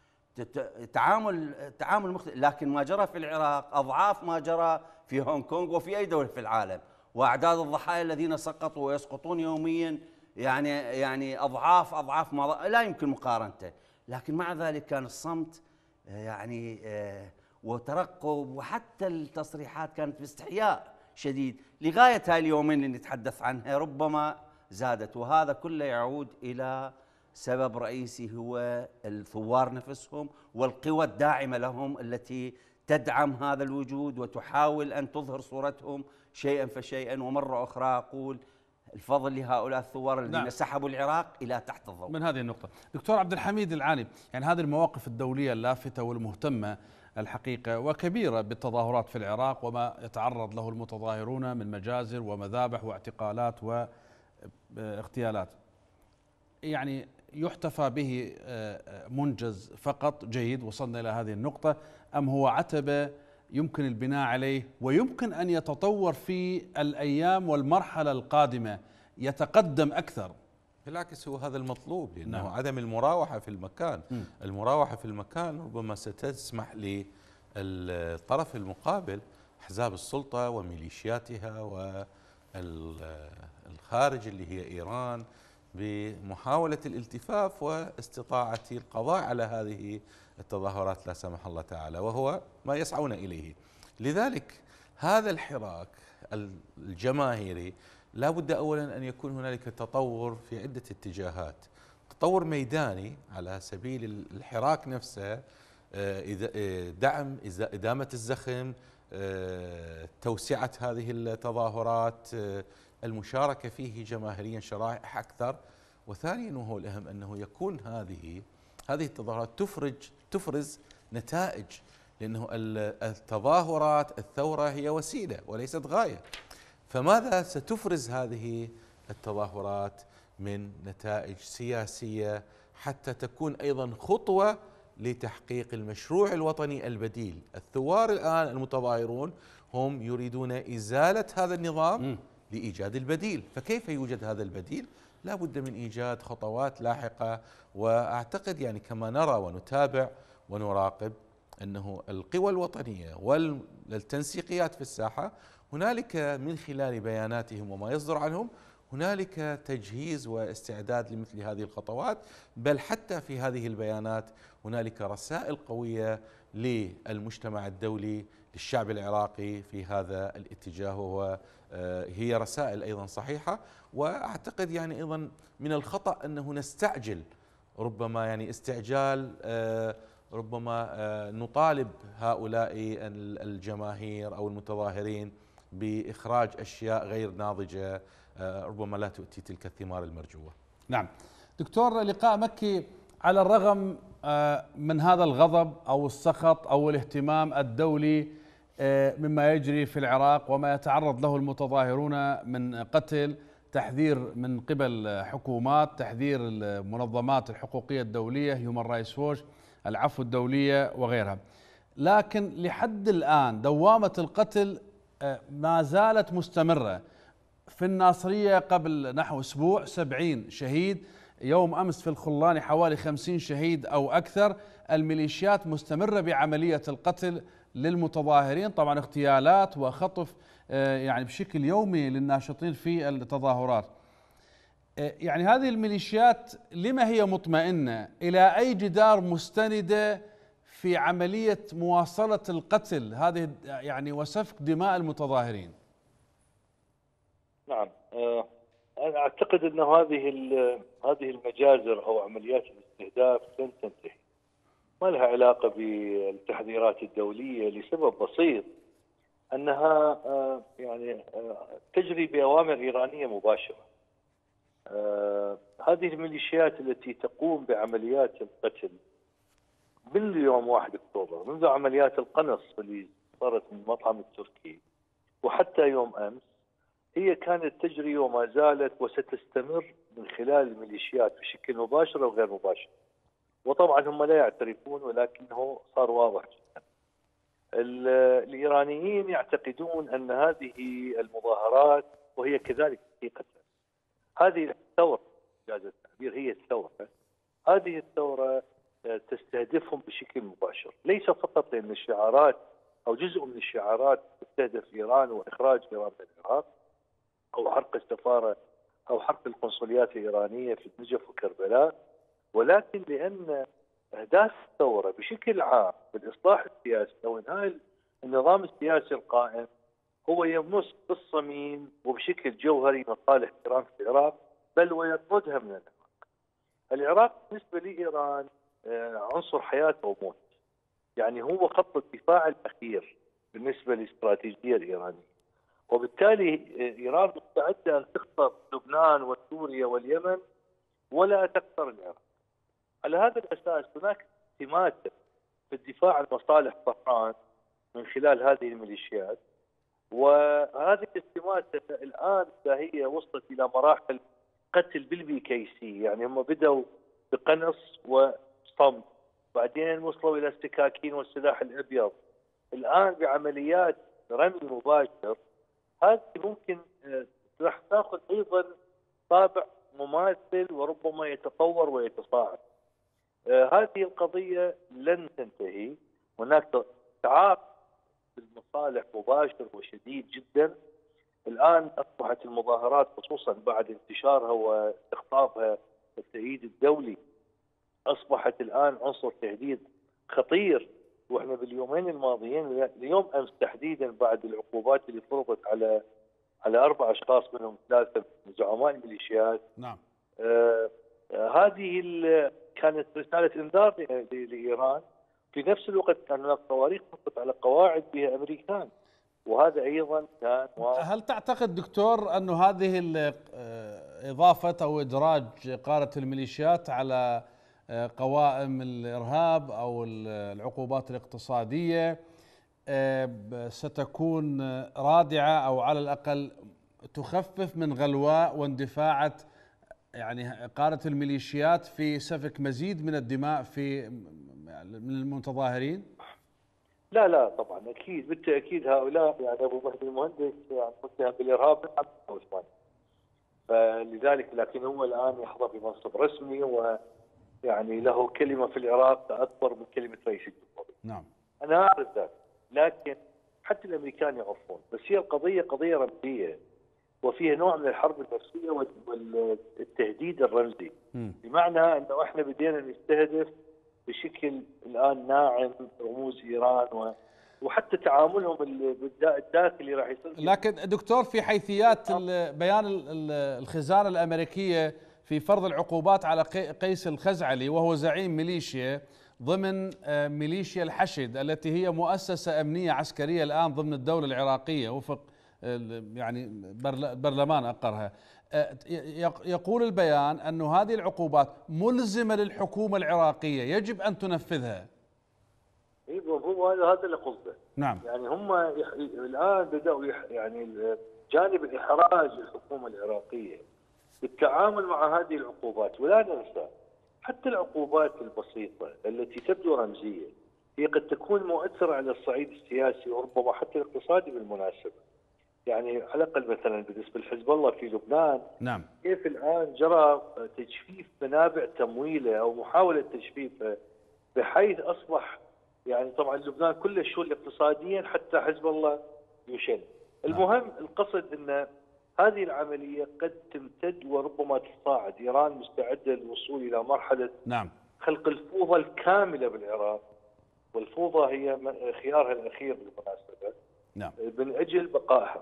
Speaker 3: تعامل مختلف، لكن ما جرى في العراق أضعاف ما جرى في هونغ كونغ وفي أي دولة في العالم، وأعداد الضحايا الذين سقطوا ويسقطون يوميا يعني أضعاف ما لا يمكن مقارنته. لكن مع ذلك كان الصمت يعني وترقب، وحتى التصريحات كانت باستحياء شديد لغاية هاي اليومين اللي نتحدث عنها ربما زادت. وهذا كله يعود إلى سبب رئيسي هو الثوار نفسهم والقوى الداعمة لهم التي تدعم هذا الوجود وتحاول أن تظهر صورتهم شيئا فشيئا. ومرة أخرى أقول الفضل لهؤلاء الثوار الذين
Speaker 1: نعم.
Speaker 3: سحبوا العراق إلى تحت الضوء.
Speaker 1: من هذه النقطة دكتور عبد الحميد العاني، يعني هذه المواقف الدولية اللافته والمهتمة الحقيقة وكبيرة بالتظاهرات في العراق وما يتعرض له المتظاهرون من مجازر ومذابح واعتقالات واغتيالات، يعني يحتفى به منجز فقط جيد وصلنا إلى هذه النقطة، أم هو عتبة يمكن البناء عليه ويمكن أن يتطور في الأيام والمرحلة القادمة يتقدم أكثر؟
Speaker 4: بالعكس هو هذا المطلوب، لأنه
Speaker 1: نعم.
Speaker 4: عدم المراوحة في المكان. المراوحة في المكان ربما ستسمح للطرف المقابل أحزاب السلطة وميليشياتها والخارج اللي هي إيران بمحاولة الالتفاف واستطاعة القضاء على هذه التظاهرات لا سمح الله تعالى، وهو ما يسعون إليه. لذلك هذا الحراك الجماهيري لا بد أولا أن يكون هنالك تطور في عدة اتجاهات. تطور ميداني على سبيل الحراك نفسه، دعم إدامة الزخم، توسعة هذه التظاهرات، المشاركة فيه جماهيريا شرائح أكثر. وثانيا وهو الأهم أنه يكون هذه التظاهرات تفرز نتائج، لأنه التظاهرات الثورة هي وسيلة وليست غاية. فماذا ستفرز هذه التظاهرات من نتائج سياسية حتى تكون أيضا خطوة لتحقيق المشروع الوطني البديل؟ الثوار الآن المتظاهرون هم يريدون إزالة هذا النظام لإيجاد البديل. فكيف يوجد هذا البديل؟ لا بد من إيجاد خطوات لاحقة. وأعتقد يعني كما نرى ونتابع ونراقب أنه القوى الوطنية والتنسيقيات في الساحة هنالك من خلال بياناتهم وما يصدر عنهم هنالك تجهيز واستعداد لمثل هذه الخطوات. بل حتى في هذه البيانات هنالك رسائل قوية للمجتمع الدولي للشعب العراقي في هذا الاتجاه، وهي رسائل أيضا صحيحة. وأعتقد يعني أيضا من الخطأ أنه نستعجل، ربما يعني استعجال، ربما نطالب هؤلاء الجماهير أو المتظاهرين بإخراج أشياء غير ناضجة ربما لا تؤتي تلك الثمار المرجوة.
Speaker 1: نعم دكتور، لقاء مكي على الرغم من هذا الغضب أو السخط أو الاهتمام الدولي مما يجري في العراق وما يتعرض له المتظاهرون من قتل، تحذير من قبل حكومات، تحذير المنظمات الحقوقية الدولية، هيومن رايتس ووتش، العفو الدولية وغيرها، لكن لحد الآن دوامة القتل ما زالت مستمرة. في الناصرية قبل نحو أسبوع 70 شهيد، يوم أمس في الخلاني حوالي 50 شهيد أو أكثر. الميليشيات مستمرة بعملية القتل للمتظاهرين، طبعا اغتيالات وخطف يعني بشكل يومي للناشطين في التظاهرات. يعني هذه الميليشيات لما هي مطمئنة؟ إلى أي جدار مستندة في عملية مواصلة القتل هذه يعني وسفك دماء المتظاهرين؟
Speaker 5: نعم، أنا أعتقد أن هذه المجازر أو عمليات الاستهداف لن تنتهي. ما لها علاقة بالتحذيرات الدولية لسبب بسيط، أنها يعني تجري بأوامر إيرانية مباشرة. هذه الميليشيات التي تقوم بعمليات القتل من يوم 1 أكتوبر، منذ عمليات القنص اللي صارت من المطعم التركي وحتى يوم أمس هي كانت تجري وما زالت وستستمر من خلال الميليشيات بشكل مباشر أو غير مباشر. وطبعا هم لا يعترفون ولكنه صار واضح جدا. الإيرانيين يعتقدون أن هذه المظاهرات، وهي كذلك حقيقة، هذه الثورة، جاز التعبير هي الثورة، هذه الثورة تستهدفهم بشكل مباشر، ليس فقط لأن الشعارات أو جزء من الشعارات تستهدف إيران وإخراج إيران من العراق أو حرق السفارة أو حرق القنصليات الإيرانية في النجف وكربلاء، ولكن لأن أهداف الثورة بشكل عام بالإصلاح السياسي أو إنهاء النظام السياسي القائم هو يمس بالصميم وبشكل جوهري مصالح إيران في العراق، بل ويطردها من العراق. العراق بالنسبة لإيران عنصر حياة أو موت، يعني هو خط الدفاع الأخير بالنسبة للاستراتيجية الإيرانية، وبالتالي إيران مستعدة أن تخسر لبنان وسوريا واليمن ولا تخسر العراق. على هذا الأساس هناك اهتمامات في الدفاع عن مصالح طهران من خلال هذه الميليشيات، وهذه الاهتمامات الآن هي وصلت إلى مراحل قتل بالبيكيسي، يعني هم بدأوا بقنص وصمت، بعدين وصلوا إلى السكاكين والسلاح الأبيض، الآن بعمليات رمي مباشر. هذه ممكن راح تاخذ أيضا طابع مماثل وربما يتطور ويتصاعد. هذه القضية لن تنتهي، هناك تعاقد بالمصالح مباشر وشديد جدا. الآن أصبحت المظاهرات خصوصا بعد انتشارها واستخطافها التأييد الدولي أصبحت الآن عنصر تهديد خطير. واحنا باليومين الماضيين اليوم أمس تحديدا بعد العقوبات اللي فرضت على 4 أشخاص منهم 3 من زعماء الميليشيات.
Speaker 1: نعم.
Speaker 5: هذه كانت رسالة إنذار لإيران. في نفس الوقت كان هناك صواريخ سقطت على قواعد بها أمريكان، وهذا أيضا كان
Speaker 1: هل تعتقد دكتور أنه هذه إضافة أو إدراج قادة الميليشيات على قوائم الإرهاب أو العقوبات الاقتصادية ستكون رادعة أو على الأقل تخفف من غلواء واندفاعة يعني قادة الميليشيات في سفك مزيد من الدماء من المتظاهرين؟
Speaker 5: لا طبعا اكيد بالتاكيد هؤلاء يعني ابو مهدي المهندس يعني متهم بالارهاب فلذلك لكن هو الان يحظى بمنصب رسمي ويعني له كلمه في العراق اكبر من كلمه رئيس الجمهوريه.
Speaker 1: نعم.
Speaker 5: انا اعرف ذلك، لكن حتى الامريكان يعرفون، بس هي القضيه قضيه رمزيه وفيها نوع من الحرب النفسيه والتهديد الرمزي. بمعنى انه احنا بدينا نستهدف بشكل الان ناعم رموز ايران وحتى تعاملهم الداخلي راح يصير.
Speaker 1: لكن دكتور في حيثيات بيان الخزانه الامريكيه في فرض العقوبات على قيس الخزعلي وهو زعيم ميليشيا ضمن ميليشيا الحشد التي هي مؤسسه امنيه عسكريه الان ضمن الدوله العراقيه وفق يعني برلمان اقرها، يقول البيان أن هذه العقوبات ملزمة للحكومة العراقية يجب أن تنفذها.
Speaker 5: هو هذا اللي قصده.
Speaker 1: نعم.
Speaker 5: يعني هم الآن بدأوا يعني جانب الإحراج للحكومة العراقية بالتعامل مع هذه العقوبات، ولا ننسى حتى العقوبات البسيطة التي تبدو رمزية هي قد تكون مؤثرة على الصعيد السياسي وربما حتى الاقتصادي بالمناسبة. يعني على الأقل مثلا بالنسبة لحزب الله في لبنان،
Speaker 1: نعم،
Speaker 5: كيف الآن جرى تجفيف منابع تمويله أو محاولة تجفيفه بحيث أصبح يعني طبعا لبنان كله شغل اقتصاديا حتى حزب الله يشل. المهم القصد أن هذه العملية قد تمتد وربما تصاعد. إيران مستعدة للوصول إلى مرحلة
Speaker 1: نعم
Speaker 5: خلق الفوضى الكاملة بالعراق، والفوضى هي خيارها الأخير بالمناسبة،
Speaker 1: نعم،
Speaker 5: من أجل بقائها.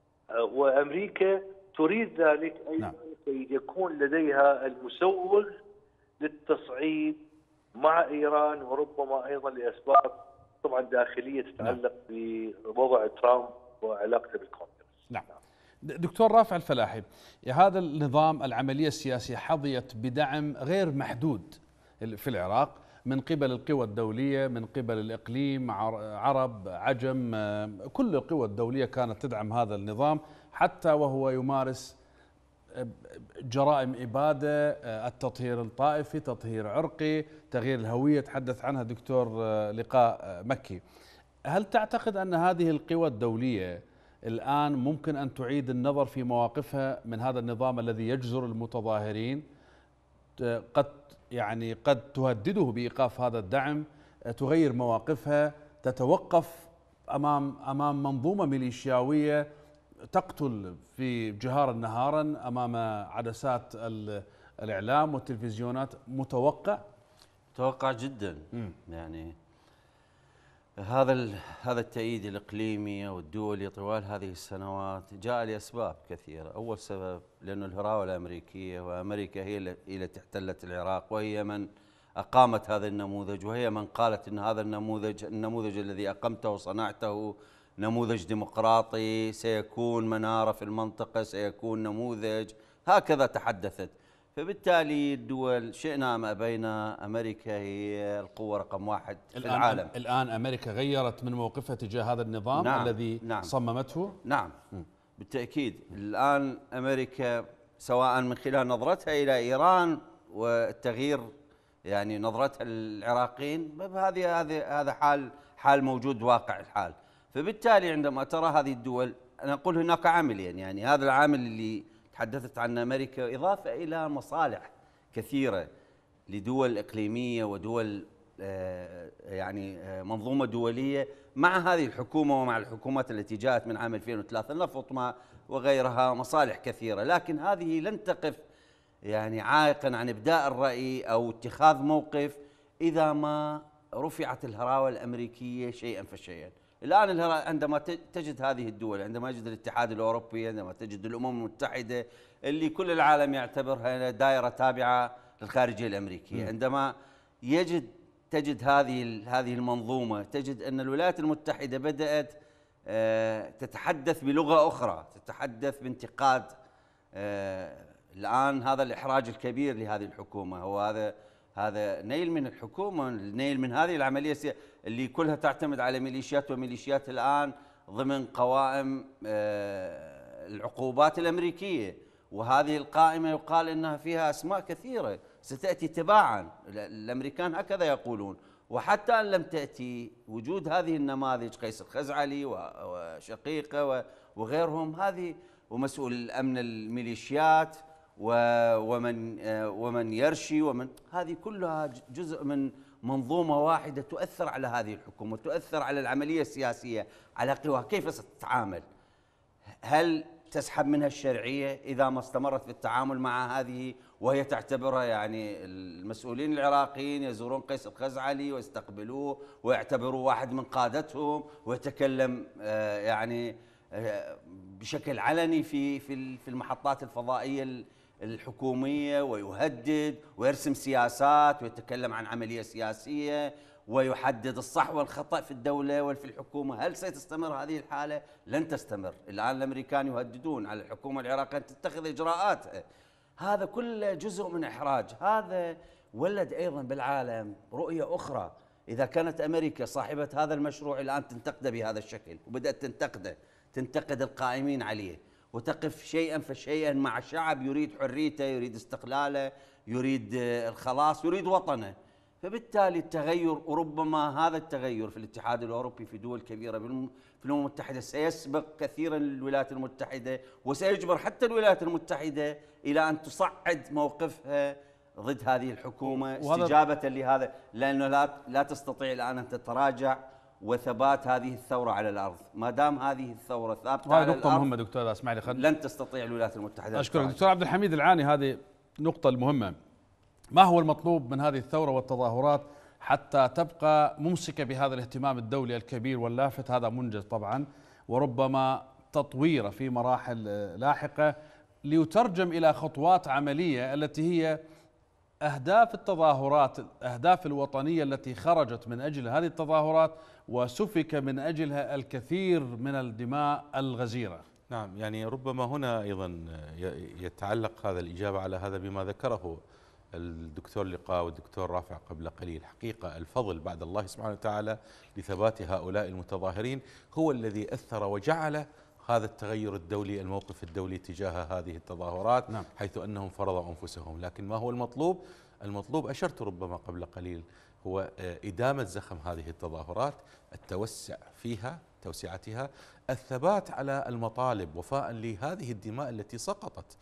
Speaker 5: وأمريكا تريد ذلك أيضا،
Speaker 1: نعم،
Speaker 5: كي يكون لديها المسوغ للتصعيد مع إيران، وربما أيضا لأسباب طبعا داخلية تتعلق بوضع ترامب وعلاقته بالكونغرس.
Speaker 1: نعم. دكتور رافع الفلاحي، هذا النظام العملية السياسية حظيت بدعم غير محدود في العراق من قبل القوى الدولية، من قبل الإقليم، عرب، عجم، كل القوى الدولية كانت تدعم هذا النظام، حتى وهو يمارس جرائم إبادة، التطهير الطائفي، تطهير عرقي، تغيير الهوية، تحدث عنها دكتور لقاء مكي. هل تعتقد أن هذه القوى الدولية الآن ممكن أن تعيد النظر في مواقفها من هذا النظام الذي يجزر المتظاهرين؟ قد تهدده بإيقاف هذا الدعم، تغير مواقفها، تتوقف أمام منظومة ميليشياوية تقتل في جهارا نهارا أمام عدسات الإعلام والتلفزيونات. متوقع
Speaker 3: جدا. يعني هذا التأييد الإقليمي والدولي طوال هذه السنوات جاء لأسباب كثيرة. أول سبب لأن الهراء الأمريكية، وأمريكا هي التي احتلت العراق، وهي من أقامت هذا النموذج، وهي من قالت أن هذا النموذج الذي أقمته وصنعته نموذج ديمقراطي، سيكون منارة في المنطقة، سيكون نموذج، هكذا تحدثت. فبالتالي الدول شئنا أم أبينا أمريكا هي القوة رقم 1 في العالم.
Speaker 1: الآن أمريكا غيرت من موقفها تجاه هذا النظام الذي صممته.
Speaker 3: نعم بالتأكيد. الآن أمريكا سواء من خلال نظرتها إلى إيران والتغيير، يعني نظرتها للعراقيين، هذا حال موجود واقع الحال. فبالتالي عندما ترى هذه الدول، أنا أقول هناك عاملين، يعني هذا العامل اللي تحدثت عنه أمريكا، إضافة إلى مصالح كثيرة لدول إقليمية ودول يعني منظومة دولية مع هذه الحكومة ومع الحكومات التي جاءت من عام 2003، النفط وغيرها، مصالح كثيرة. لكن هذه لن تقف يعني عائقا عن إبداء الرأي أو اتخاذ موقف إذا ما رفعت الهراوة الأمريكية شيئا فشيئا. الآن عندما تجد هذه الدول، عندما يجد الاتحاد الأوروبي، عندما تجد الأمم المتحدة اللي كل العالم يعتبرها دائرة تابعة للخارجية الأمريكية، عندما تجد هذه المنظومة، تجد أن الولايات المتحدة بدأت تتحدث بلغة أخرى، تتحدث بانتقاد. الآن هذا الإحراج الكبير لهذه الحكومة، هو هذا نيل من الحكومة، نيل من هذه العملية اللي كلها تعتمد على ميليشيات الآن ضمن قوائم العقوبات الأمريكية. وهذه القائمة يقال أنها فيها أسماء كثيرة ستأتي تباعا، الأمريكان هكذا يقولون. وحتى أن لم تأتي، وجود هذه النماذج، قيس الخزعلي وشقيقة وغيرهم، هذه ومسؤول الأمن الميليشيات ومن يرشي، هذه كلها جزء من منظومة واحدة تؤثر على هذه الحكومة، تؤثر على العملية السياسية، على قواها. كيف ستتعامل؟ هل تسحب منها الشرعية إذا ما استمرت في التعامل مع هذه، وهي تعتبرها، يعني المسؤولين العراقيين يزورون قيس الخزعلي ويستقبلوه ويعتبروه واحد من قادتهم، ويتكلم يعني بشكل علني في المحطات الفضائية الحكومية، ويهدد ويرسم سياسات ويتكلم عن عملية سياسية ويحدد الصح والخطأ في الدولة وفي الحكومة. هل ستستمر هذه الحالة؟ لن تستمر. الآن الأمريكان يهددون على الحكومة العراقية أن تتخذ إجراءات. هذا كله جزء من إحراج. هذا ولد أيضا بالعالم رؤية أخرى. إذا كانت أمريكا صاحبة هذا المشروع الآن تنتقده بهذا الشكل، وبدأت تنتقد القائمين عليه، وتقف شيئا فشيئا مع شعب يريد حريته، يريد استقلاله، يريد الخلاص، يريد وطنه. فبالتالي التغير، وربما هذا التغير في الاتحاد الأوروبي في دول كبيرة في الأمم المتحدة سيسبق كثيرا للولايات المتحدة، وسيجبر حتى الولايات المتحدة إلى أن تصعد موقفها ضد هذه الحكومة استجابة لهذا، لأنه لا تستطيع الآن أن تتراجع، وثبات هذه الثورة على الأرض. ما دام هذه الثورة ثابتة على الأرض،
Speaker 1: نقطة مهمة دكتور، اسمح لي
Speaker 3: لن تستطيع الولايات المتحدة.
Speaker 1: أشكرك دكتور عبد الحميد العاني. هذه النقطة المهمة. ما هو المطلوب من هذه الثورة والتظاهرات حتى تبقى ممسكة بهذا الاهتمام الدولي الكبير واللافت؟ هذا منجز طبعا، وربما تطويره في مراحل لاحقة ليترجم إلى خطوات عملية التي هي أهداف التظاهرات، الأهداف الوطنية التي خرجت من أجل هذه التظاهرات وسفك من أجلها الكثير من الدماء الغزيرة.
Speaker 4: نعم، يعني ربما هنا أيضا يتعلق هذا الإجابة على هذا بما ذكره الدكتور لقاء والدكتور رافع قبل قليل. حقيقة الفضل بعد الله سبحانه وتعالى لثبات هؤلاء المتظاهرين هو الذي أثر وجعل هذا التغير الدولي، الموقف الدولي تجاه هذه التظاهرات.
Speaker 1: نعم.
Speaker 4: حيث أنهم فرضوا أنفسهم. لكن ما هو المطلوب؟ المطلوب أشرت ربما قبل قليل هو إدامة زخم هذه التظاهرات، التوسع فيها، توسعتها، الثبات على المطالب وفاء لهذه الدماء التي سقطت،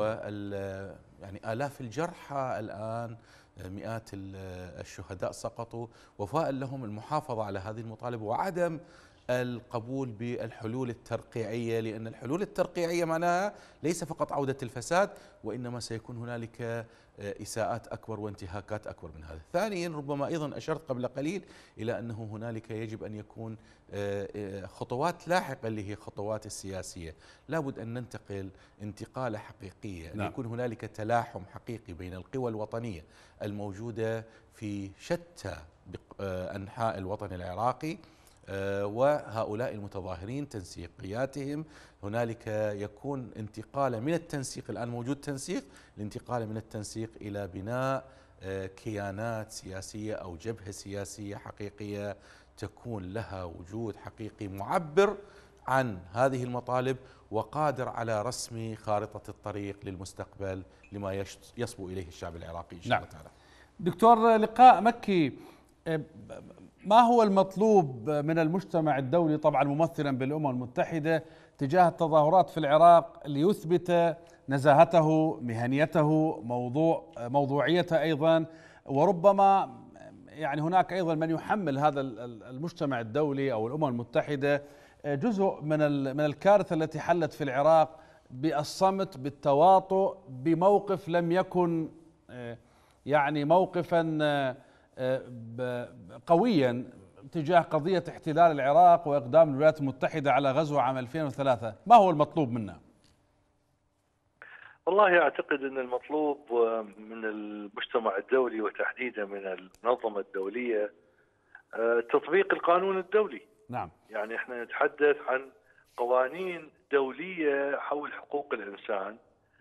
Speaker 4: يعني آلاف الجرحى الآن، مئات الشهداء سقطوا، وفاء لهم المحافظة على هذه المطالب وعدم القبول بالحلول الترقيعية، لأن الحلول الترقيعية معناها ليس فقط عودة الفساد، وإنما سيكون هنالك إساءات أكبر وانتهاكات أكبر من هذا. ثانيا ربما أيضا أشرت قبل قليل إلى أنه هنالك يجب أن يكون خطوات لاحقة اللي هي خطوات السياسية. لابد أن ننتقل انتقالة حقيقية، أن يكون هنالك تلاحم حقيقي بين القوى الوطنية الموجودة في شتى أنحاء الوطن العراقي وهؤلاء المتظاهرين، تنسيقياتهم. هنالك يكون انتقال من التنسيق، الآن موجود تنسيق، الانتقال من التنسيق إلى بناء كيانات سياسية أو جبهة سياسية حقيقية تكون لها وجود حقيقي معبر عن هذه المطالب وقادر على رسم خارطة الطريق للمستقبل لما يصبو إليه الشعب العراقي إن شاء الله تعالى.
Speaker 1: دكتور لقاء مكي، ما هو المطلوب من المجتمع الدولي طبعا ممثلا بالأمم المتحدة تجاه التظاهرات في العراق ليثبت نزاهته، مهنيته، موضوعيته أيضا، وربما يعني هناك أيضا من يحمل هذا المجتمع الدولي أو الأمم المتحدة جزء من الكارثة التي حلت في العراق بالصمت، بالتواطؤ، بموقف لم يكن يعني موقفا قويا تجاه قضية احتلال العراق وإقدام الولايات المتحدة على غزو عام 2003. ما هو المطلوب منا؟
Speaker 5: والله أعتقد أن المطلوب من المجتمع الدولي وتحديدا من المنظمة الدولية تطبيق القانون الدولي.
Speaker 1: نعم.
Speaker 5: يعني احنا نتحدث عن قوانين دولية حول حقوق الإنسان،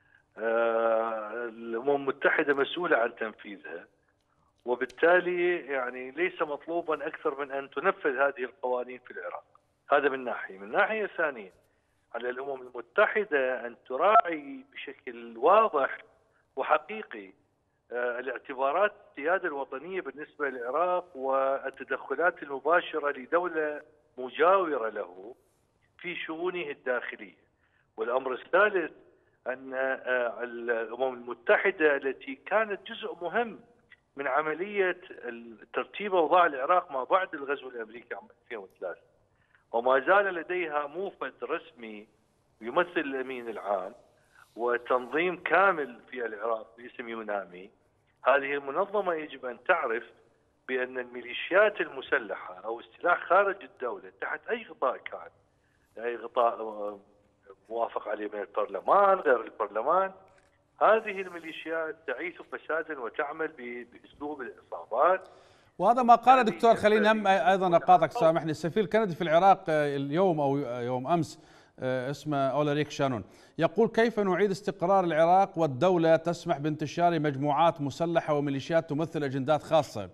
Speaker 5: الأمم المتحدة مسؤولة عن تنفيذها، وبالتالي يعني ليس مطلوبا أكثر من أن تنفذ هذه القوانين في العراق. هذا من ناحية. من ناحية ثانية على الأمم المتحدة أن تراعي بشكل واضح وحقيقي الاعتبارات السيادة الوطنية بالنسبة للعراق والتدخلات المباشرة لدولة مجاورة له في شؤونه الداخلية. والأمر الثالث أن الأمم المتحدة التي كانت جزء مهم من عملية ترتيب أوضاع العراق ما بعد الغزو الأمريكي عام 2003 وما زال لديها موفد رسمي يمثل الأمين العام وتنظيم كامل في العراق باسم يونامي. هذه المنظمة يجب أن تعرف بأن الميليشيات المسلحة أو السلاح خارج الدولة تحت أي غطاء كان، أي غطاء موافق عليه من البرلمان غير البرلمان، هذه الميليشيات تعيش فسادا وتعمل بأسلوب العصابات.
Speaker 1: وهذا ما قال دكتور، خلينا أيضا أقاطعك سامحني، السفير الكندي في العراق اليوم أو يوم أمس اسمه أولريك شانون يقول: كيف نعيد استقرار العراق والدولة تسمح بانتشار مجموعات مسلحة وميليشيات تمثل أجندات خاصة؟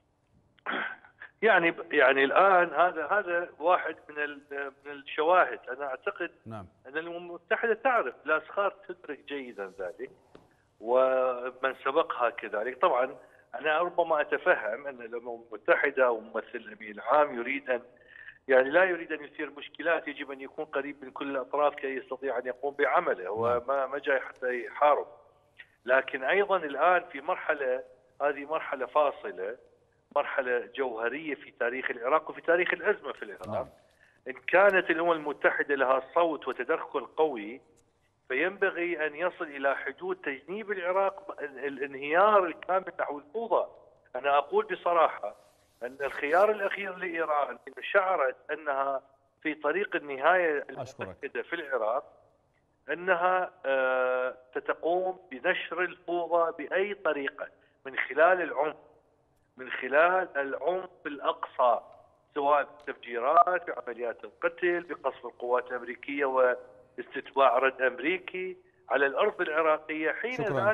Speaker 5: يعني الآن هذا واحد من الشواهد. أنا أعتقد
Speaker 1: نعم.
Speaker 5: أن الأمم المتحدة تعرف، لاسخار تدرك جيدا ذلك ومن سبقها كذلك. طبعا أنا ربما أتفهم أن الأمم المتحدة أو ممثل الأمين العام يريد أن لا يريد أن يثير مشكلات، يجب أن يكون قريب من كل الأطراف كي يستطيع أن يقوم بعمله، وما جاي حتى يحارب. لكن أيضا الآن في مرحلة، هذه مرحلة فاصلة، مرحلة جوهرية في تاريخ العراق وفي تاريخ الأزمة في العراق. إن كانت الأمم المتحدة لها صوت وتدخل قوي فينبغي أن يصل إلى حدود تجنيب العراق الانهيار الكامل نحو الفوضى. أنا أقول بصراحة أن الخيار الأخير لإيران إن شعرت أنها في طريق النهاية المتأكدة في العراق أنها تقوم بنشر الفوضى بأي طريقة من خلال العنف، من خلال العنف الأقصى، سواء بالتفجيرات، بعمليات القتل، بقصف القوات الأمريكية واستتباع رد أمريكي على الأرض العراقية. حين ذاك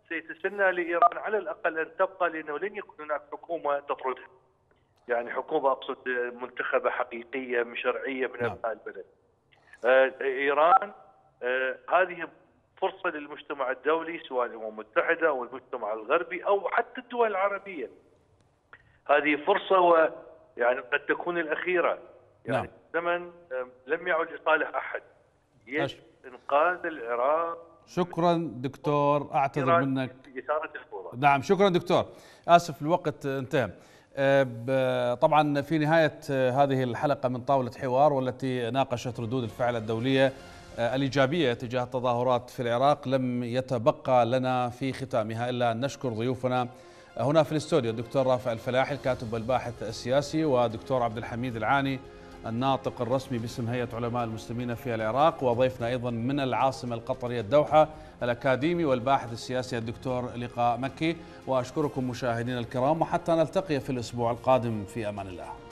Speaker 5: سيتسنى لإيران على الأقل أن تبقى، لأنه لن يكون هناك حكومة تطردها. يعني حكومة أقصد منتخبة حقيقية من شرعية من أبناء البلد. إيران هذه فرصة للمجتمع الدولي، سواء الأمم المتحدة أو المجتمع الغربي أو حتى الدول العربية. هذه فرصة ويعني قد تكون الأخيرة. يعني الزمن لم يعد لصالح أحد. يجب إنقاذ العراق.
Speaker 1: شكرا دكتور، أعتذر منك.
Speaker 5: إثارة الفوضى.
Speaker 1: نعم شكرا دكتور، آسف الوقت انتهى. طبعا في نهاية هذه الحلقة من طاولة حوار والتي ناقشت ردود الفعل الدولية الإيجابية تجاه التظاهرات في العراق، لم يتبقى لنا في ختامها إلا أن نشكر ضيوفنا هنا في الاستوديو الدكتور رافع الفلاحي الكاتب والباحث السياسي، ودكتور عبد الحميد العاني الناطق الرسمي باسم هيئة علماء المسلمين في العراق، وضيفنا أيضا من العاصمة القطرية الدوحة الأكاديمي والباحث السياسي الدكتور لقاء مكي. وأشكركم مشاهدينا الكرام، وحتى نلتقي في الأسبوع القادم في أمان الله.